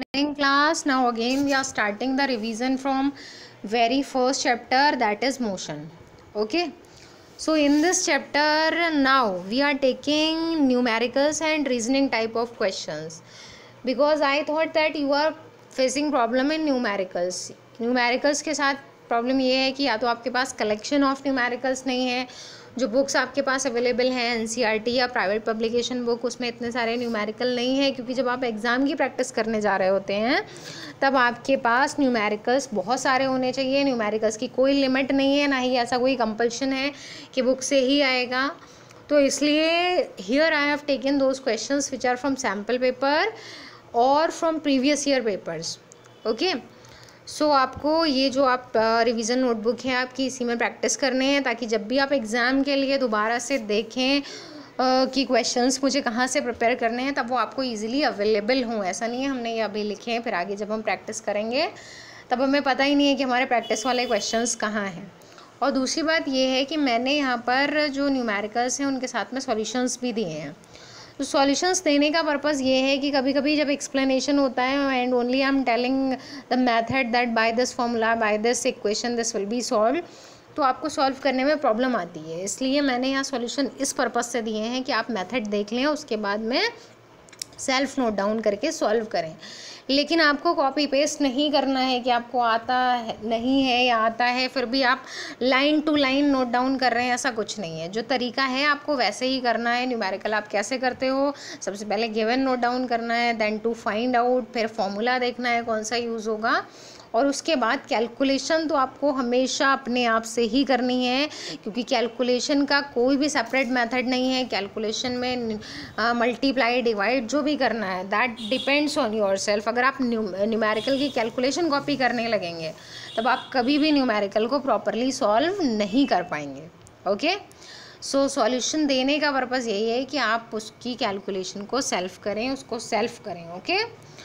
Morning class. Now again we are starting the revision from very first chapter, that is motion. Okay. So in this chapter now we are taking numericals and reasoning type of questions, because I thought that you are facing problem in numericals. Numericals के साथ problem ये है कि या तो आपके पास collection of numericals नहीं है, जो बुक्स आपके पास अवेलेबल हैं एनसीईआरटी या प्राइवेट पब्लिकेशन बुक, उसमें इतने सारे न्यूमेरिकल नहीं है, क्योंकि जब आप एग्ज़ाम की प्रैक्टिस करने जा रहे होते हैं तब आपके पास न्यूमेरिकल्स बहुत सारे होने चाहिए। न्यूमेरिकल्स की कोई लिमिट नहीं है, ना ही ऐसा कोई कंपल्शन है कि बुक से ही आएगा। तो इसलिए here I have taken those questions which are from sample paper और from previous year papers. Okay, so आपको ये जो आप रिवीजन नोटबुक है आपकी, इसी में प्रैक्टिस करने हैं, ताकि जब भी आप एग्ज़ाम के लिए दोबारा से देखें कि क्वेश्चंस मुझे कहाँ से प्रिपेयर करने हैं, तब वो आपको इजीली अवेलेबल हों। ऐसा नहीं है हमने ये अभी लिखे हैं, फिर आगे जब हम प्रैक्टिस करेंगे तब हमें पता ही नहीं है कि हमारे प्रैक्टिस वाले क्वेश्चंस कहाँ हैं। और दूसरी बात ये है कि मैंने यहाँ पर जो न्यूमेरिकल्स हैं उनके साथ में सॉल्यूशंस भी दिए हैं। तो सॉल्यूशंस देने का पर्पज़ ये है कि कभी कभी जब एक्सप्लेनेशन होता है and only I am telling the method that by this formula, by this equation this will be solve, तो आपको सॉल्व करने में प्रॉब्लम आती है। इसलिए मैंने यहाँ सॉल्यूशन इस पर्पज़ से दिए हैं कि आप मेथड देख लें, उसके बाद में सेल्फ नोट डाउन करके सॉल्व करें। लेकिन आपको कॉपी पेस्ट नहीं करना है कि आपको आता है नहीं है या आता है फिर भी आप line to line note down कर रहे हैं, ऐसा कुछ नहीं है। जो तरीका है आपको वैसे ही करना है। न्यूमेरिकल आप कैसे करते हो, सबसे पहले गिवन नोट डाउन करना है, देन टू फाइंड आउट, फिर फॉर्मूला देखना है कौन सा यूज़ होगा, और उसके बाद कैलकुलेशन तो आपको हमेशा अपने आप से ही करनी है, क्योंकि कैलकुलेशन का कोई भी सेपरेट मेथड नहीं है। कैलकुलेशन में मल्टीप्लाई डिवाइड जो भी करना है that depends on yourself. अगर आप न्यूमेरिकल की कैलकुलेशन कॉपी करने लगेंगे तब आप कभी भी न्यूमेरिकल को प्रॉपरली सॉल्व नहीं कर पाएंगे। ओके, सो सॉल्यूशन देने का पर्पज़ यही है कि आप उसकी कैलकुलेशन को सेल्फ करें, उसको सेल्फ करें। Okay,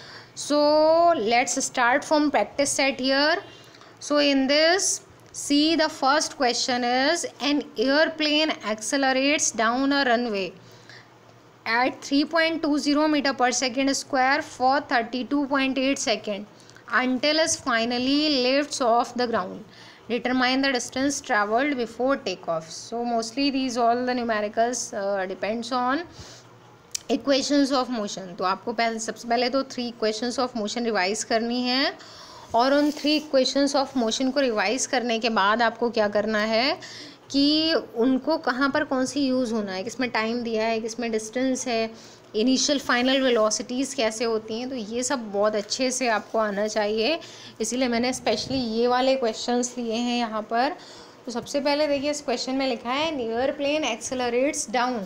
so let's start from practice set here. So in this, see, the first question is, an airplane accelerates down a runway at 3.20 meter per second square for 32.8 seconds until it finally lifts off the ground. Determine the distance traveled before takeoff. So mostly these all the numericals depends on equations of motion. तो आपको सबसे पहले तो 3 equations of motion revise करनी है, और उन 3 equations of motion को रिवाइज करने के बाद आपको क्या करना है कि उनको कहाँ पर कौन सी यूज़ होना है, किसमें टाइम दिया है, किसमें डिस्टेंस है, इनिशियल फाइनल वेलोसिटीज़ कैसे होती हैं, तो ये सब बहुत अच्छे से आपको आना चाहिए। इसीलिए मैंने स्पेशली ये वाले क्वेश्चंस लिए हैं यहाँ पर। तो सबसे पहले देखिए, इस क्वेश्चन में लिखा है एयरप्लेन एक्सेलरेट्स डाउन।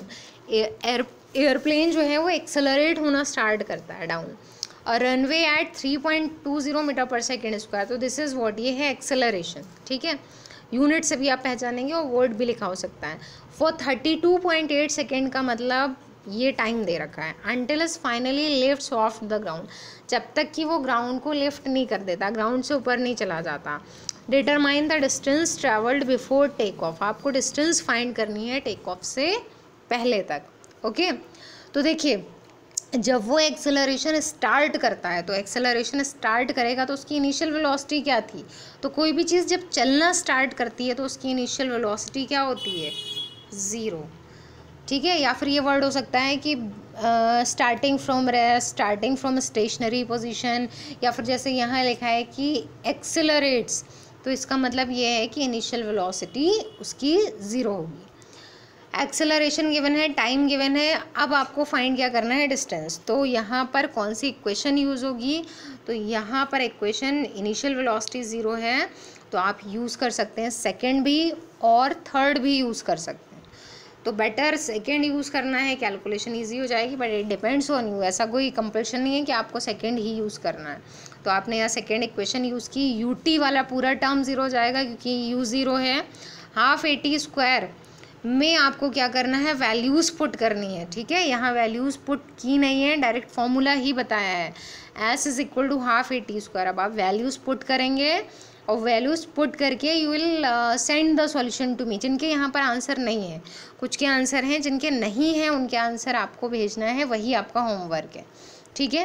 एयरप्लेन जो है वो एक्सेलरेट होना स्टार्ट करता है डाउन, और रनवे एट 3.20 मीटर पर सेकेंड स्क्वायर। तो दिस इज़ व्हाट, ये है एक्सेलरेशन। ठीक है, यूनिट से भी आप पहचानेंगे और वर्ड भी लिखा हो सकता है। फॉर 32.8 सेकेंड का मतलब ये टाइम दे रखा है। Until is finally lifts off the ground, जब तक कि वो ग्राउंड को लिफ्ट नहीं कर देता, ग्राउंड से ऊपर नहीं चला जाता। Determine the distance travelled before take off, आपको डिस्टेंस फाइंड करनी है टेक ऑफ से पहले तक। ओके, तो देखिए, जब वो एक्सेलरेशन स्टार्ट करता है, तो एक्सेलरेशन स्टार्ट करेगा तो उसकी इनिशियल वेलोसिटी क्या थी, तो कोई भी चीज़ जब चलना स्टार्ट करती है तो उसकी इनिशियल वेलोसिटी क्या होती है, 0। ठीक है, या फिर ये वर्ड हो सकता है कि starting from rest, starting from stationary position, या फिर जैसे यहाँ लिखा है कि एक्सेलरेट्स, तो इसका मतलब ये है कि इनिशियल वेलोसिटी उसकी 0 होगी। एक्सेलरेशन गिवन है, टाइम गिवन है, अब आपको फाइंड क्या करना है, डिस्टेंस। तो यहाँ पर कौन सी इक्वेशन यूज़ होगी, तो यहाँ पर इक्वेशन इनिशियल वेलोसिटी 0 है, तो आप यूज़ कर सकते हैं सेकंड भी और थर्ड भी यूज़ कर सकते हैं। तो बेटर सेकंड यूज़ करना है, कैलकुलेशन इजी हो जाएगी, but it depends on you. ऐसा कोई कंपल्शन नहीं है कि आपको सेकंड ही यूज़ करना है। तो आपने यहाँ सेकंड इक्वेशन यूज़ की, यूटी वाला पूरा टर्म 0 हो जाएगा क्योंकि यू 0 है। हाफ AT स्क्वायर में आपको क्या करना है, वैल्यूज़ पुट करनी है। ठीक है, यहाँ वैल्यूज़ पुट की नहीं है, डायरेक्ट फॉर्मूला ही बताया है, S is equal to half AT square. अब आप वैल्यूज़ पुट करेंगे और वैल्यूज़ पुट करके you will send the solution to me. जिनके यहाँ पर आंसर नहीं है, कुछ के आंसर हैं, जिनके नहीं हैं उनके आंसर आपको भेजना है, वही आपका होमवर्क है। ठीक है,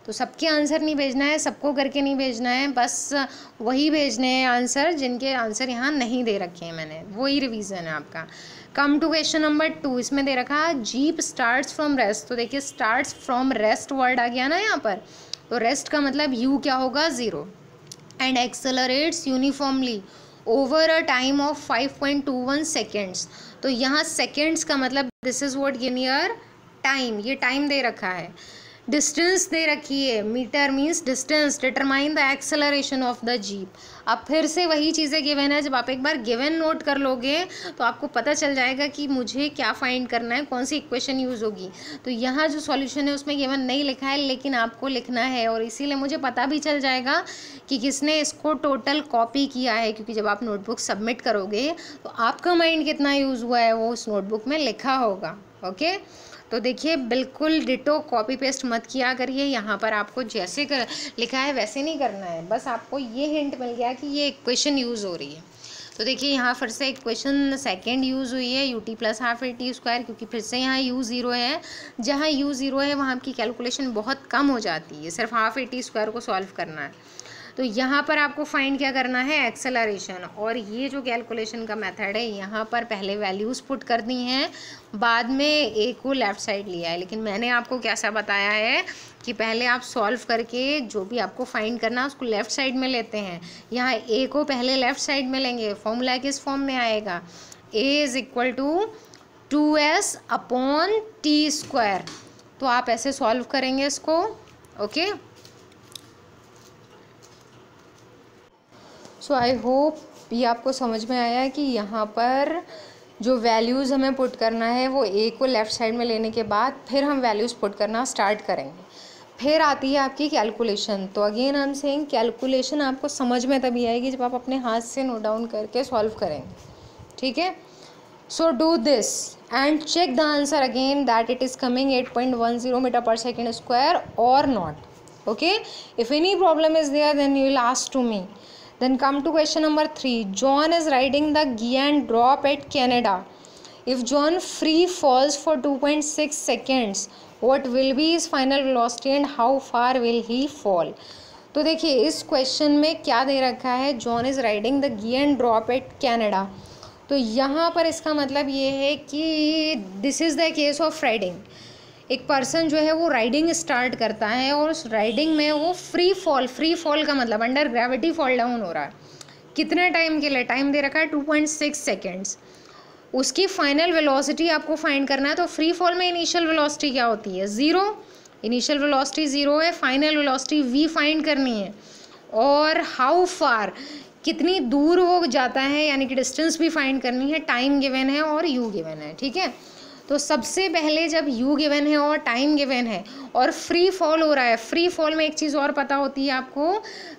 तो सबके आंसर नहीं भेजना है, सबको करके नहीं भेजना है, बस वही भेजने हैं आंसर जिनके आंसर यहाँ नहीं दे रखे हैं मैंने, वही रिवीजन है आपका। कम टू क्वेश्चन नंबर 2, इसमें दे रखा है जीप स्टार्ट्स फ्रॉम रेस्ट। तो देखिए स्टार्ट्स फ्रॉम रेस्ट वर्ड आ गया ना यहाँ पर, तो रेस्ट का मतलब यू क्या होगा 0, and accelerates uniformly over a time of 5.21 seconds. तो यहाँ सेकेंड्स का मतलब this is what given here time, ये टाइम दे रखा है। डिस्टेंस दे रखी है, metre means distance, determine the acceleration of the jeep. अब फिर से वही चीज़ें गिवन है, जब आप एक बार गिवन नोट कर लोगे तो आपको पता चल जाएगा कि मुझे क्या फाइंड करना है, कौन सी इक्वेशन यूज़ होगी। तो यहाँ जो सॉल्यूशन है उसमें गिवन नहीं लिखा है, लेकिन आपको लिखना है, और इसीलिए मुझे पता भी चल जाएगा कि किसने इसको टोटल कॉपी किया है, क्योंकि जब आप नोटबुक सबमिट करोगे तो आपका माइंड कितना यूज़ हुआ है वो उस नोटबुक में लिखा होगा। ओके, तो देखिए बिल्कुल डिटो कॉपी पेस्ट मत किया करिए, यहाँ पर आपको जैसे लिखा है वैसे नहीं करना है, बस आपको ये हिंट मिल गया कि ये इक्वेशन यूज़ हो रही है। तो देखिए यहाँ फिर से इक्वेशन सेकंड यूज़ हुई है, ut + ½ AT², क्योंकि फिर से यहाँ u 0 है, जहाँ u 0 है वहाँ आपकी कैलकुलेशन बहुत कम हो जाती है, सिर्फ ½ AT² को सॉल्व करना है। तो यहाँ पर आपको फाइंड क्या करना है, एक्सेलरेशन, और ये जो कैलकुलेशन का मेथड है यहाँ पर पहले वैल्यूज़ पुट कर दी हैं, बाद में ए को लेफ़्ट साइड लिया है। लेकिन मैंने आपको कैसा बताया है कि पहले आप सॉल्व करके जो भी आपको फाइंड करना है उसको लेफ़्ट साइड में लेते हैं। यहाँ ए को पहले लेफ़्ट साइड में लेंगे, फॉर्मूला किस फॉर्म में आएगा, a = 2s/t²। तो आप ऐसे सॉल्व करेंगे इसको। ओके, सो आई होप ये आपको समझ में आया कि यहाँ पर जो वैल्यूज़ हमें पुट करना है वो ए को लेफ़्ट साइड में लेने के बाद फिर हम वैल्यूज़ पुट करना स्टार्ट करेंगे, फिर आती है आपकी कैलकुलेशन। तो again I am saying calculation आपको समझ में तभी आएगी जब आप अपने हाथ से नोट डाउन करके सॉल्व करेंगे, ठीक है। So do this and check the answer again that it is coming 8.10 मीटर/सेकेंड² और not. Okay, if any problem is there then you will ask to me. Then come to question number 3. John is riding the Giant Drop at Canada. If John free falls for 2.6 seconds, what will be his final velocity and how far will he fall? तो देखिए इस question में क्या दे रखा है, John is riding the Giant Drop at Canada. तो यहाँ पर इसका मतलब ये है कि this is the case of riding. एक पर्सन जो है वो राइडिंग स्टार्ट करता है और उस राइडिंग में वो फ्री फॉल का मतलब अंडर ग्रेविटी फॉल डाउन हो रहा है। कितने टाइम के लिए, टाइम दे रखा है 2.6 सेकेंड्स। उसकी फाइनल वेलोसिटी आपको फाइंड करना है। तो फ्री फॉल में इनिशियल वेलोसिटी क्या होती है, 0। इनिशियल वेलोसिटी 0 है, फाइनल वेलोसिटी v फाइंड करनी है, और हाउ फार कितनी दूर वो जाता है यानी कि डिस्टेंस भी फाइंड करनी है, टाइम गिवन है और u गिवन है, ठीक है। तो सबसे पहले जब u गिवन है और टाइम गिवन है और फ्री फॉल हो रहा है, फ्री फॉल में एक चीज़ और पता होती है आपको,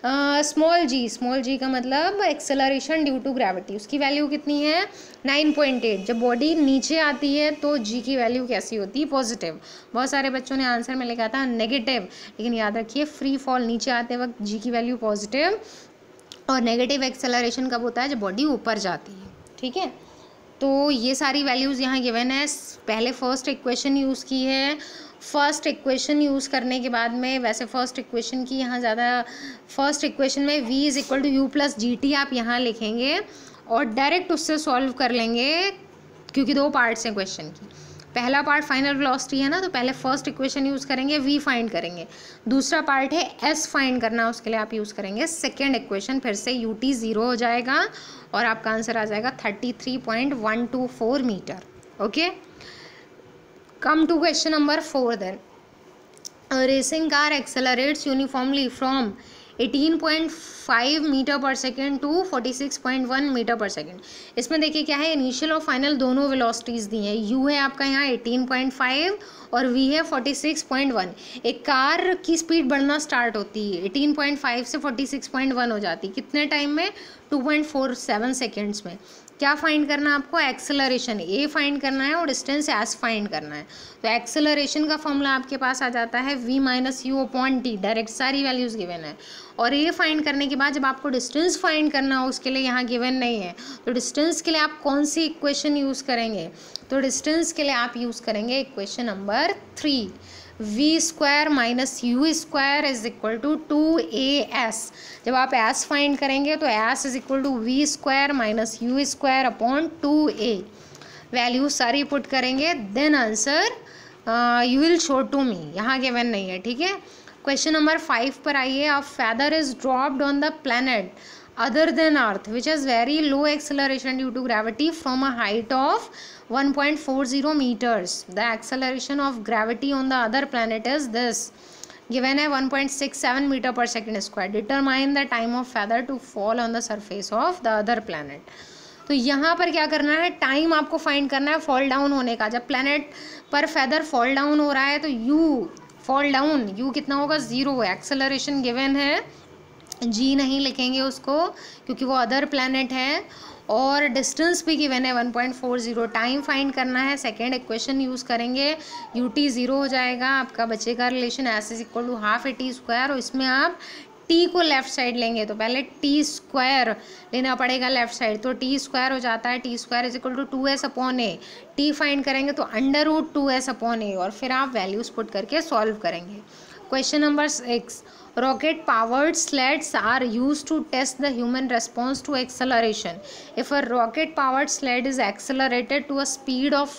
स्मॉल जी का मतलब एक्सेलरेशन ड्यू टू ग्रेविटी, उसकी वैल्यू कितनी है 9.8। जब बॉडी नीचे आती है तो g की वैल्यू कैसी होती है, पॉजिटिव। बहुत सारे बच्चों ने आंसर में लिखा था नेगेटिव, लेकिन याद रखिए फ्री फॉल नीचे आते वक्त g की वैल्यू पॉजिटिव, और नेगेटिव एक्सेलरेशन कब होता है, जब बॉडी ऊपर जाती है, ठीक है। तो ये सारी वैल्यूज़ यहाँ गिवन है। पहले फर्स्ट इक्वेशन यूज़ की है, फर्स्ट इक्वेशन यूज़ करने के बाद में, वैसे फर्स्ट इक्वेशन की यहाँ ज़्यादा, फर्स्ट इक्वेशन में v = u + gt आप यहाँ लिखेंगे और डायरेक्ट उससे सॉल्व कर लेंगे, क्योंकि 2 पार्ट्स हैं क्वेश्चन की। पहला पार्ट फाइनल वेलोसिटी है ना, तो पहले फर्स्ट इक्वेशन यूज़ करेंगे, v फाइंड करेंगे। दूसरा पार्ट है s फाइंड करना, उसके लिए आप यूज़ करेंगे सेकेंड इक्वेशन, फिर से ut 0 हो जाएगा और आपका आंसर आ जाएगा 33.124 metre. Okay, come to question number 4 then. A racing car accelerates uniformly from 18.5 मीटर/सेकेंड टू 46.1 मीटर/सेकेंड। इसमें देखिए क्या है, इनिशियल और फाइनल दोनों वेलोसिटीज़ दी हैं। u है आपका यहाँ 18.5 और v है 46.1। एक कार की स्पीड बढ़ना स्टार्ट होती है 18.5 से 46.1 हो जाती है, कितने टाइम में, 2.47 सेकेंड्स में। क्या फाइंड करना है आपको, एक्सेलरेशन a फाइंड करना है और डिस्टेंस s फाइंड करना है। तो एक्सेलरेशन का फॉर्मूला आपके पास आ जाता है v - u/t, डायरेक्ट सारी वैल्यूज़ गिवन है। और a फाइंड करने के बाद जब आपको डिस्टेंस फाइंड करना हो, उसके लिए यहाँ गिवन नहीं है, तो डिस्टेंस के लिए आप कौन सी इक्वेशन यूज़ करेंगे, तो डिस्टेंस के लिए आप यूज़ करेंगे equation number 3। V square minus u square is equal to 2as। जब आप एस फाइंड करेंगे तो s is equal to v square minus u square upon 2a। Value सारी पुट करेंगे, then answer you will show to me. यहाँ given नहीं है, ठीक है। क्वेश्चन नंबर 5 पर आइए। A feather is dropped on the planet other than earth which has very low acceleration due to gravity from a height of 1.40 meters. The acceleration of gravity on the other planet is this, given है 1.67 meter per second square. Determine the time of feather to fall on the surface of the other planet. तो यहाँ पर क्या करना है, time आपको find करना है फॉल डाउन होने का। जब प्लैनेट पर फेदर फॉल डाउन हो रहा है तो यू फॉल डाउन, यू कितना होगा, 0। एक्सेलरेशन गिवन है, जी नहीं लिखेंगे उसको क्योंकि वो अदर प्लैनेट है, और डिस्टेंस भी गिवन है 1.40। टाइम फाइंड करना है, सेकेंड इक्वेशन यूज़ करेंगे, ut 0 हो जाएगा। आपका बचेगा relation s is equal to half a t square, और इसमें आप टी को लेफ्ट साइड लेंगे तो पहले टी स्क्वायर लेना पड़ेगा लेफ्ट साइड, तो टी स्क्वायर हो जाता है, t square is equal to 2s upon a. T find करेंगे तो अंडर रूट 2s अपॉन ए, और फिर आप वैल्यूज पुट करके सॉल्व करेंगे। Question number 6, rocket powered sleds are used to test the human response to acceleration. If a rocket powered sled is accelerated to a speed of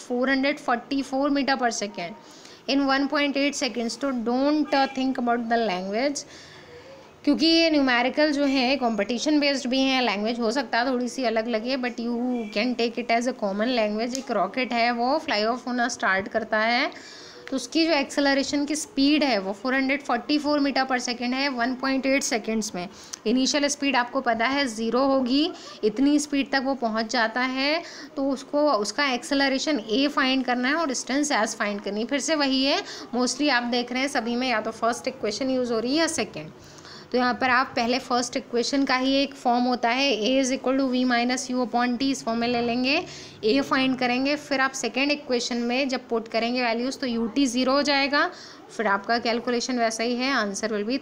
444 meter per second in 1.8 seconds, तो don't think about the language, क्योंकि ये numerical जो है competition based भी हैं, language हो सकता है थोड़ी सी अलग लगे but you can take it as a common language. एक रॉकेट है वो फ्लाई ऑफ होना स्टार्ट करता है, तो उसकी जो एक्सेलरेशन की स्पीड है वो 444 मीटर पर सेकेंड है 1.8 सेकेंड्स में। इनिशियल स्पीड आपको पता है 0 होगी, इतनी स्पीड तक वो पहुंच जाता है, तो उसको उसका एक्सेलरेशन ए फाइंड करना है और डिस्टेंस एस फाइंड करनी है। फिर से वही है, मोस्टली आप देख रहे हैं सभी में या तो फर्स्ट इक्वेशन यूज़ हो रही है या सेकेंड। तो यहाँ पर आप पहले फर्स्ट इक्वेशन का ही एक फॉर्म होता है, a is equal to v minus u upon t, इस फॉर्म में ले लेंगे, ए फाइंड करेंगे, फिर आप सेकेंड इक्वेशन में जब पुट करेंगे वैल्यूज़ तो यू टी 0 हो जाएगा, फिर आपका कैलकुलेशन वैसा ही है, answer will be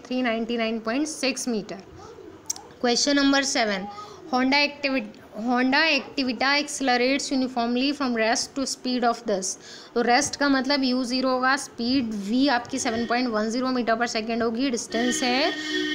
399.6 metre. Question number 7, Honda Activa accelerates uniformly from rest to speed of this. तो रेस्ट का मतलब u0 होगा, स्पीड v आपकी 7.10 मीटर पर सेकेंड होगी, डिस्टेंस है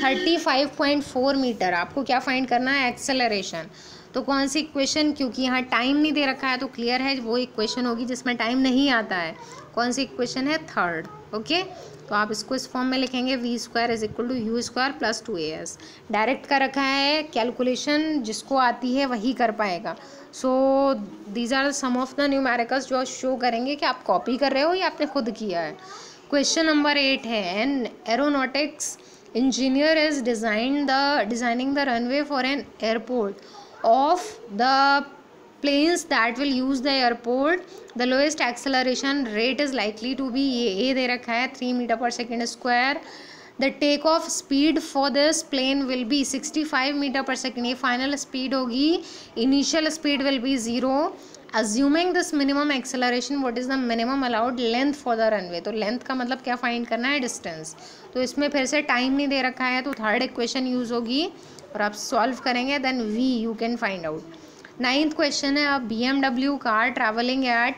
35.4 मीटर। आपको क्या फाइंड करना है, एक्सेलरेशन। तो कौन सी इक्वेशन, क्योंकि यहाँ टाइम नहीं दे रखा है तो क्लियर है वो इक्वेशन होगी जिसमें टाइम नहीं आता है। कौन सी इक्वेशन है, थर्ड। ओके, तो आप इसको इस फॉर्म में लिखेंगे, v square is equal to u square plus 2as। Direct का रखा है, कैलकुलेशन जिसको आती है वही कर पाएगा। So these are some of the numericals जो शो करेंगे कि आप कॉपी कर रहे हो या आपने खुद किया है। क्वेश्चन नंबर 8 है, an aeronautics engineer is designing the runway for an airport of the planes that will use the airport, the lowest acceleration rate is likely to be, ये दे रखा है 3 मीटर पर second square. the take off speed for this plane will be 65 metre पर second, ये final speed होगी, initial speed will be 0। assuming this minimum acceleration, what is the minimum allowed length for the runway? तो length का मतलब क्या find करना है, distance. तो इसमें फिर से टाइम नहीं दे रखा है तो थर्ड इक्वेशन यूज़ होगी और आप सॉल्व करेंगे, then v you can find out. 9th question है, अब BMW car travelling at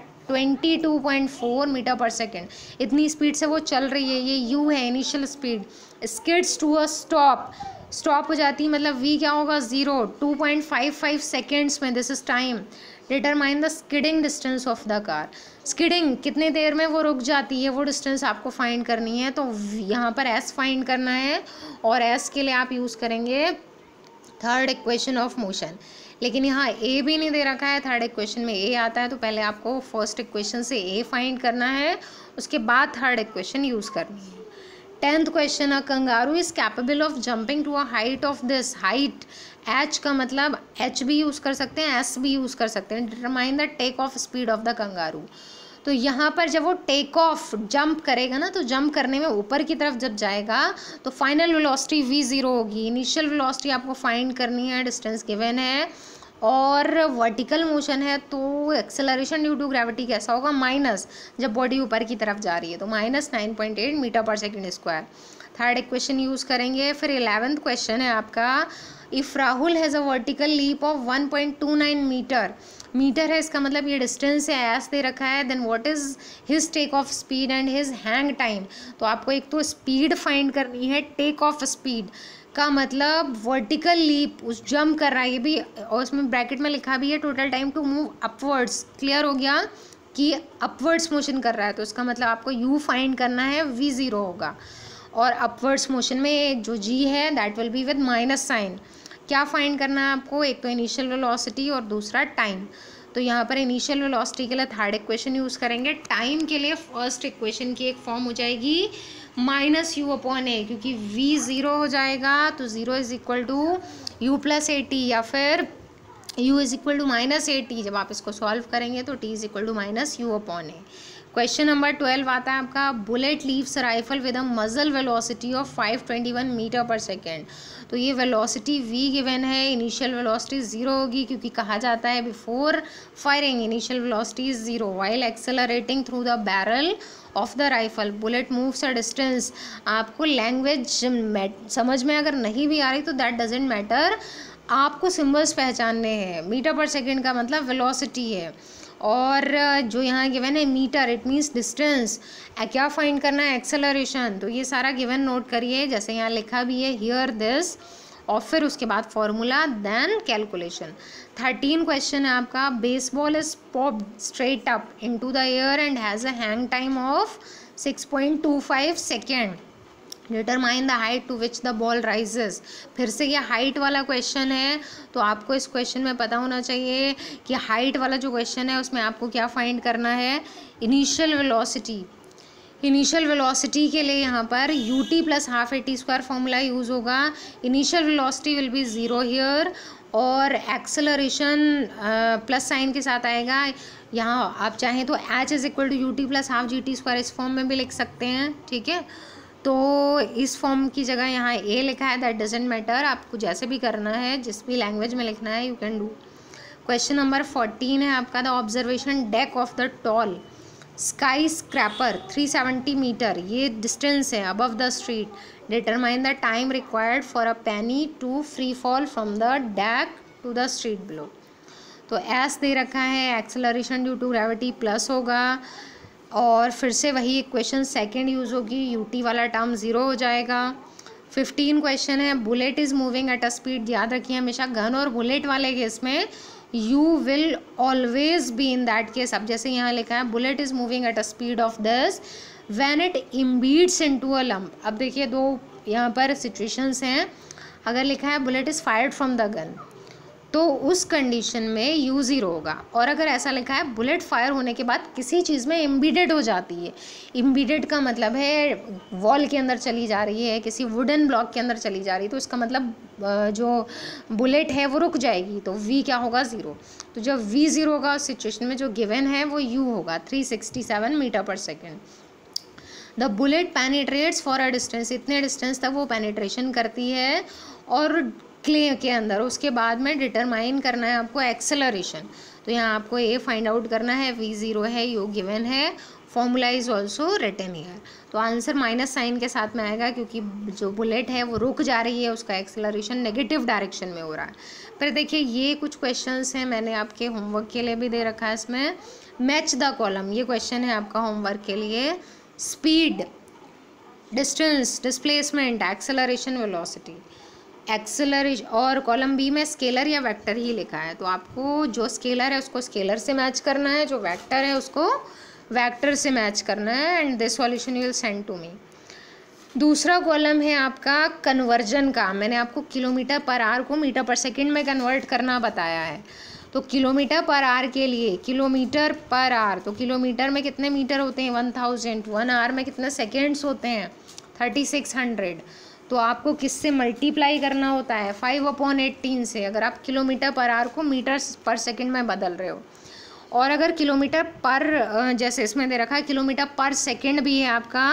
22.4 metre पर सेकेंड, इतनी स्पीड से वो चल रही है, ये यू है initial speed, skids to a stop हो जाती है, मतलब वी क्या होगा, 0, 2.55 सेकेंड्स में, this is time. Determine the skidding distance of the car, skidding कितने देर में वो रुक जाती है, वो डिस्टेंस आपको फाइंड करनी है। तो यहाँ पर एस फाइंड करना है और एस के लिए आप यूज़ करेंगे थर्ड इक्वेशन ऑफ मोशन, लेकिन यहाँ ए भी नहीं दे रखा है, थर्ड इक्वेशन में ए आता है, तो पहले आपको फर्स्ट इक्वेशन से ए फाइंड करना है, उसके बाद थर्ड इक्वेशन यूज़ करनी है। 10th question, a kangaroo is capable of jumping to a height of this, height h का मतलब एच भी यूज़ कर सकते हैं, एस भी यूज़ कर सकते हैं। Determine the take off speed of the kangaroo, तो यहाँ पर जब वो टेक ऑफ जंप करेगा ना, तो जंप करने में ऊपर की तरफ जब जाएगा तो फाइनल वेलोसिटी v0 होगी, इनिशियल वेलोसिटी आपको फाइंड करनी है, डिस्टेंस गिवन है, और वर्टिकल मोशन है तो एक्सेलरेशन ड्यू टू ग्रेविटी कैसा होगा, माइनस, जब बॉडी ऊपर की तरफ जा रही है तो -9.8 मीटर पर second square. Third equation use करेंगे। फिर 11th क्वेश्चन है आपका, if Rahul has a vertical leap of 1.29 metre metre है, इसका मतलब ये डिस्टेंस है, एस दे रखा है, then what is his take off speed and his hang time. तो आपको एक तो स्पीड फाइंड करनी है, टेक ऑफ स्पीड का मतलब वर्टिकल लीप, उस जंप कर रहा है ये भी, और उसमें ब्रैकेट में लिखा भी है total time to move upwards. Clear हो गया कि अपवर्ड्स मोशन कर रहा है, तो इसका मतलब आपको u फाइंड करना है, v0 होगा। और अपवर्ड्स मोशन में जो g है that will be with minus sign. क्या फाइंड करना है आपको, एक तो इनिशियल वेलोसिटी और दूसरा टाइम। तो यहाँ पर इनिशियल वेलोसिटी के लिए थर्ड इक्वेशन यूज़ करेंगे, टाइम के लिए फर्स्ट इक्वेशन की एक फॉर्म हो जाएगी -u/a, क्योंकि v 0 हो जाएगा तो 0 is equal to u plus AT, या फिर u is equal to -AT। जब आप इसको सॉल्व करेंगे तो t is equal to -u/a। Question number 12 आता है आपका, bullet leaves rifle with a muzzle velocity of 521 metre पर सेकेंड। तो ये वेलोसिटी v गिवन है, इनिशियल वेलोसिटी 0 होगी, क्योंकि कहा जाता है before firing initial velocity is 0 while accelerating through the barrel of the rifle bullet moves a distance. आपको लैंग्वेज समझ में अगर नहीं भी आ रही तो दैट डजेंट मैटर, आपको सिम्बल्स पहचानने हैं। मीटर पर सेकेंड का मतलब वेलोसिटी है, और जो यहाँ गिवन है मीटर, इट मीन्स डिस्टेंस। क्या फाइंड करना है, एक्सेलरेशन। तो ये सारा गिवन नोट करिए, जैसे यहाँ लिखा भी है हियर दिस, और फिर उसके बाद फॉर्मूला देन कैलकुलेशन। 13 क्वेश्चन है आपका, baseball is popped straight up into the air and has a hang time of 6.25 second, determine the height to which the ball rises. फिर से ये हाइट वाला क्वेश्चन है, तो आपको इस क्वेश्चन में पता होना चाहिए कि हाइट वाला जो क्वेश्चन है उसमें आपको क्या फाइंड करना है, इनिशियल वेलोसिटी। इनिशियल वेलोसिटी के लिए यहाँ पर ut plus half AT² formula use होगा। Initial velocity will be 0 here, और एक्सेलरेशन प्लस साइन के साथ आएगा। यहाँ आप चाहें तो h is equal to ut plus half GT² इस फॉर्म में भी लिख सकते हैं, ठीक है। तो इस फॉर्म की जगह यहाँ a लिखा है, दैट डजेंट मैटर, आपको जैसे भी करना है, जिस भी लैंग्वेज में लिखना है you can do. Question number 14 है आपका, the observation deck of the tall skyscraper 370 metre, ये डिस्टेंस है above the street, determine the time required for a penny to free fall from the deck to the street below. तो S दे रखा है, acceleration due to gravity plus होगा, और फिर से वही इक्वेशन सेकेंड यूज़ होगी, यूटी वाला टर्म 0 हो जाएगा। 15 क्वेश्चन है, bullet is moving at a speed. याद रखिए हमेशा गन और बुलेट वाले केस में you will always be in that case. अब जैसे यहाँ लिखा है bullet is moving at a speed of this when it embeds into a lump. अब देखिए दो यहाँ पर सिचुएशंस हैं, अगर लिखा है bullet is fired from the gun तो उस कंडीशन में u 0 होगा, और अगर ऐसा लिखा है बुलेट फायर होने के बाद किसी चीज़ में इम्बीडेड हो जाती है, इम्बीडेड का मतलब है वॉल के अंदर चली जा रही है, किसी वुडन ब्लॉक के अंदर चली जा रही है, तो इसका मतलब जो बुलेट है वो रुक जाएगी, तो v क्या होगा 0। तो जब v 0 होगा उस सिचुएशन में जो गिवन है वो u होगा 367 मीटर पर second. The bullet penetrates for a distance, इतने डिस्टेंस तक वो पेनिट्रेशन करती है और क्ले के अंदर। उसके बाद में डिटरमाइन करना है आपको एक्सेलरेशन, तो यहाँ आपको ए फाइंड आउट करना है, v 0 है, u गिवन है, formula is also written here. तो आंसर माइनस साइन के साथ में आएगा, क्योंकि जो बुलेट है वो रुक जा रही है, उसका एक्सेलरेशन नेगेटिव डायरेक्शन में हो रहा है। फिर देखिए ये कुछ क्वेश्चंस हैं, मैंने आपके होमवर्क के लिए भी दे रखा है इसमें। मैच द कॉलम, ये क्वेश्चन है आपका होमवर्क के लिए। Speed, distance, displacement, acceleration, velocity, acceleration, और कॉलम बी में स्केलर या वेक्टर ही लिखा है, तो आपको जो स्केलर है उसको स्केलर से मैच करना है, जो वेक्टर है उसको वेक्टर से मैच करना है, and this solution you will send to me. दूसरा कॉलम है आपका कन्वर्जन का, मैंने आपको किलोमीटर पर आवर को मीटर पर सेकंड में कन्वर्ट करना बताया है। तो किलोमीटर पर आवर के लिए, किलोमीटर पर आवर, तो किलोमीटर में कितने मीटर होते हैं 1000, 1 आवर में कितने सेकेंड्स होते हैं 3600। तो आपको किससे मल्टीप्लाई करना होता है 5/18 से, अगर आप किलोमीटर पर आवर को मीटर पर सेकंड में बदल रहे हो। और अगर किलोमीटर पर, जैसे इसमें दे रखा है किलोमीटर पर सेकंड भी है आपका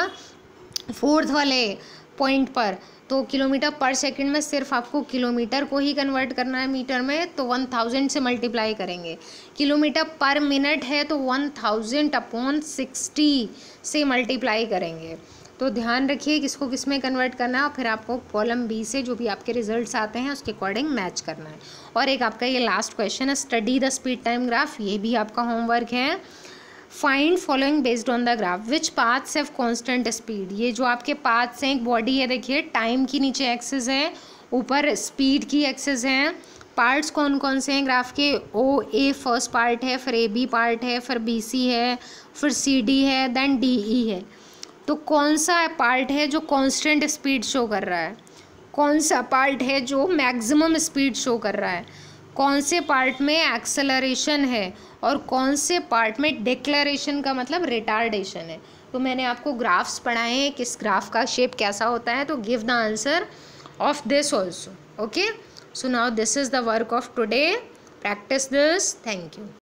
4th वाले पॉइंट पर, तो किलोमीटर पर सेकंड में सिर्फ आपको किलोमीटर को ही कन्वर्ट करना है मीटर में, तो 1000 से मल्टीप्लाई करेंगे। किलोमीटर पर मिनट है तो 1000/60 से मल्टीप्लाई करेंगे। तो ध्यान रखिए किसको किस में कन्वर्ट करना है और फिर आपको कॉलम बी से जो भी आपके रिजल्ट्स आते हैं उसके अकॉर्डिंग मैच करना है। और एक आपका ये लास्ट क्वेश्चन है, study the speed time graph, ये भी आपका होमवर्क है। Find following based on the graph which paths have constant speed. ये जो आपके पाथ्स हैं, एक बॉडी है देखिए, टाइम की नीचे एक्सिस है, ऊपर स्पीड की एक्सिस है। पार्ट्स कौन कौन से हैं ग्राफ के, ओ ए फर्स्ट पार्ट है, फिर ए बी पार्ट है, फिर बी सी है, फिर सी डी है, देन डी ई है। तो कौन सा पार्ट है जो कांस्टेंट स्पीड शो कर रहा है, कौन सा पार्ट है जो मैक्सिमम स्पीड शो कर रहा है, कौन से पार्ट में एक्सेलरेशन है और कौन से पार्ट में डिक्लेरेशन का मतलब रिटार्डेशन है। तो मैंने आपको ग्राफ्स पढ़ाए हैं, किस ग्राफ का शेप कैसा होता है, तो give the answer of this also. Okay, so now this is the work of today, practice this, thank you.